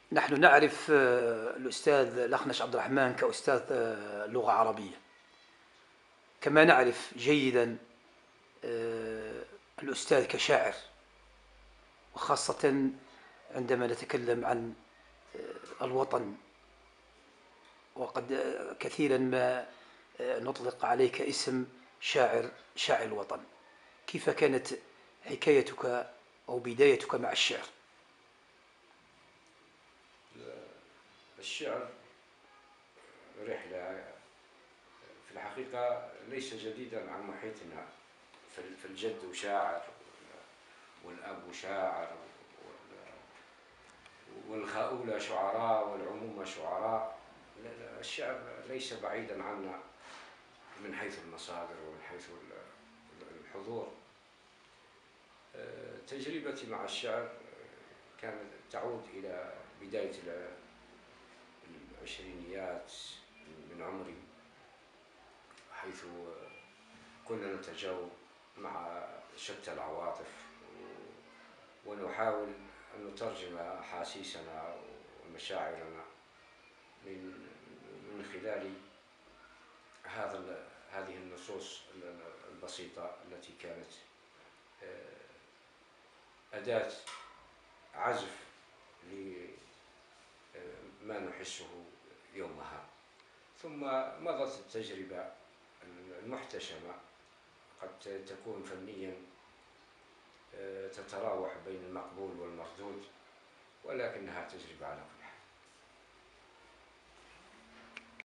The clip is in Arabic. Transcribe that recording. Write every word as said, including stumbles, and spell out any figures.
نحن نعرف آه، الأستاذ الأخنش عبد الرحمن كأستاذ آه، لغة عربية، كما نعرف جيدا آه، الأستاذ كشاعر، وخاصة عندما نتكلم عن آه، الوطن. وقد آه، كثيرا ما آه، نطلق عليك اسم شاعر شاعر الوطن. كيف كانت حكايتك أو بدايتك مع الشعر؟ الشعر رحلة في الحقيقة ليس جديدا عن محيطنا. فالجد شاعر، والأب شاعر، والخؤول شعراء، والعموم شعراء. الشعر ليس بعيدا عنا من حيث المصادر ومن حيث الحضور. تجربتي مع الشعر كانت تعود إلى بداية العشرينيات من عمري، حيث كنا نتجاوب مع شتى العواطف ونحاول أن نترجم أحاسيسنا ومشاعرنا من من خلال هذا هذه النصوص البسيطة التي كانت أداة عزف لما نحسه يومها. ثم مضت التجربة المحتشمة، قد تكون فنيا تتراوح بين المقبول والمردود، ولكنها تجربة على كل